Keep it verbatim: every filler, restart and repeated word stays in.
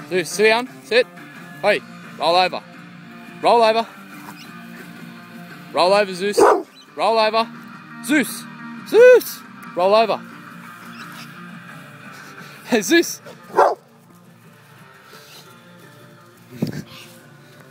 Zeus, sit down, sit. Hey, roll over. Roll over. Roll over, Zeus. Roll over. Zeus! Zeus! Roll over. Hey, Zeus!